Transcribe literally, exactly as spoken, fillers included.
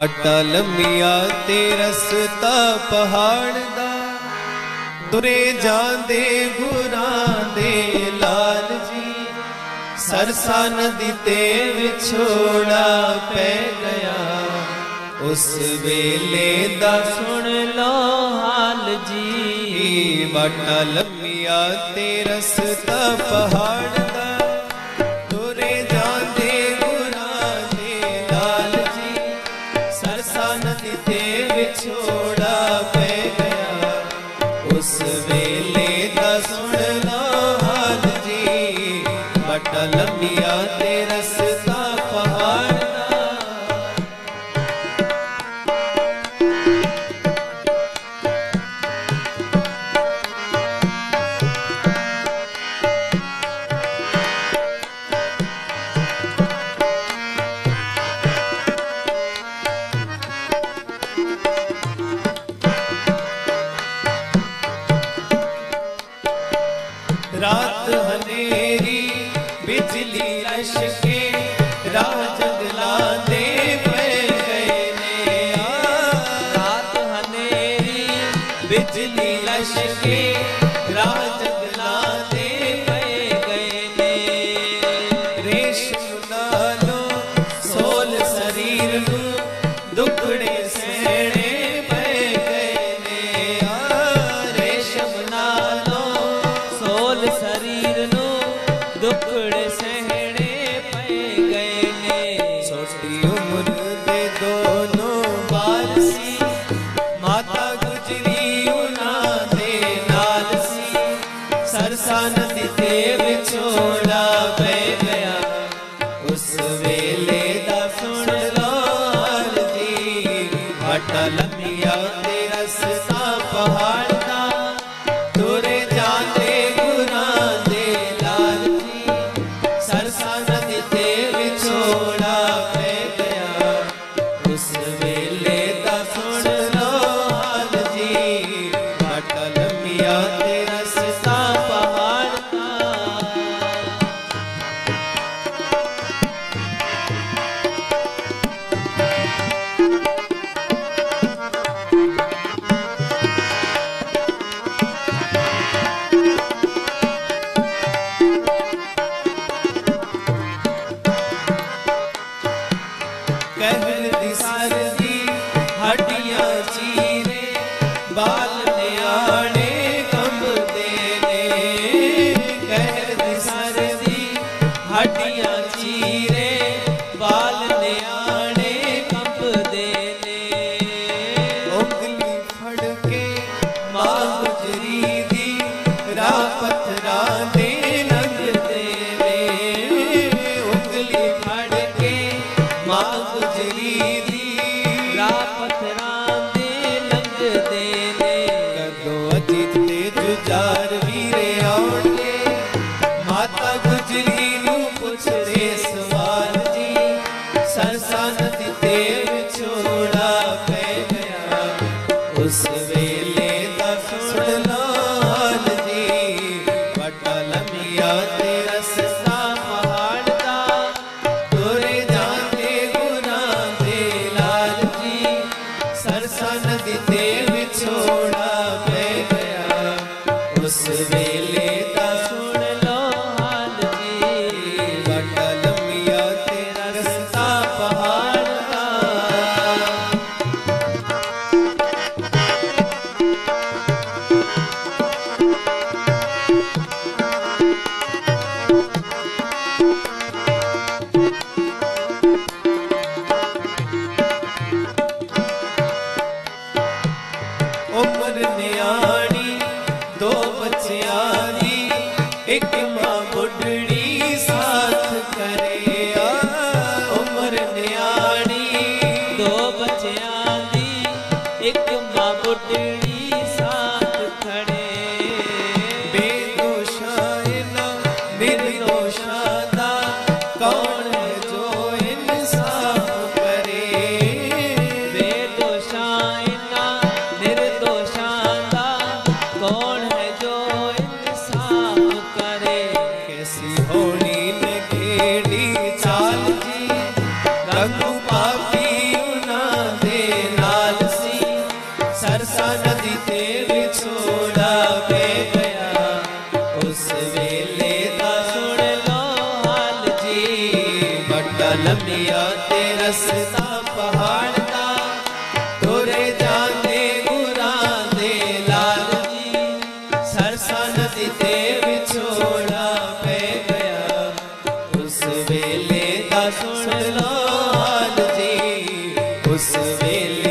अटल मिया ते रस्ता पहाड़ दा तुरे जांदे गुरां दे लाल जी। सरसा नदी ते विछोड़ा पै गया उस वेले दा सुन लो हाल जी। अटल मिया ते रस्ता पहाड़ दा तुरे जांदे गुरां दे लाल जी। सरसा नदी ते विछोड़ा पै गया उस वेले दा सुन लो हाल जी। अटल मिया ते रस्ता पहाड़ रात हनेरी बिजली लशके राह जंगला दे पे गए ने। रात हनेरी बिजली लशके राह जंगला दे पे गए ने। रेशम नालो सोल शरीर नू दुखड़े सहने पे गए ने। रेशम नालो सोल शरीर नू दुखड़े सहने पे गए ने। छोटी उम्र दे दोनों वारसी माता गुजरी उन्हां दे नाल सी। सरसा नदी ते विछोड़ा पै गया उस वेले दा सुन लो हाल जी। अटल मिया ते रस्ता पहाड़ दा तुरे जांदे गुरां दे लाल जी। सरसा नदी ते विछोड़ा पै गया उस वेले दा सुन लो हाल जी। अटल मिया ते रस्ता पहाड़ दा कहर दी सरदी हड्डियां चीरे बाल न्याणे कंबदे ने। कहर दी सरदी हड्डियां चीरे बाल न्याणे कंबदे ने। उंगली फड़ के मां गुजरी दी राह पत्थरां दे लंघदे ने। उंगली फड़ के मां गुजरी दी राह पत्थरां दे लंघदे ने। कदों अजीत ते जुजार वीरे आउणगे माता गुजरी नू पुछदे सवाल जी। सरसा नदी ते विछोड़ा पै गया उस वेले दा सुन लो हाल जी। अटल मिया ते रस्ता पहाड़ दा तुरे जांदे गुरां दे लाल जी। सरसा नदी ते विछोड़ा पै गया उस वेले दा सुन लो हाल जी। अटल मिया ते रस्ता पहाड़ दा उम्र न्याणी दो बच्चियां दी एक मां बुढ़ड़ी साथ करे। उम्र न्याणी दो बच्चियां दी एक मां बुढ़ड़ी साथ खड़े। बेदोषा इना निर्दोषा दा कौन है जो इंसाफ करे। बेदोषा इना निर्दोषा दा कौन है जो इंसाफ करे। कैसी होनी ने खेड़ी चाल जी रंग पापी उन्हां लंबिया ते रस्ता पहाड़ दा, तुरे जाते गुरां दे लाल जी, सरसा नदी ते विछोड़ा पै गया, उस वेले दा सुन लो हाल जी, उस वेले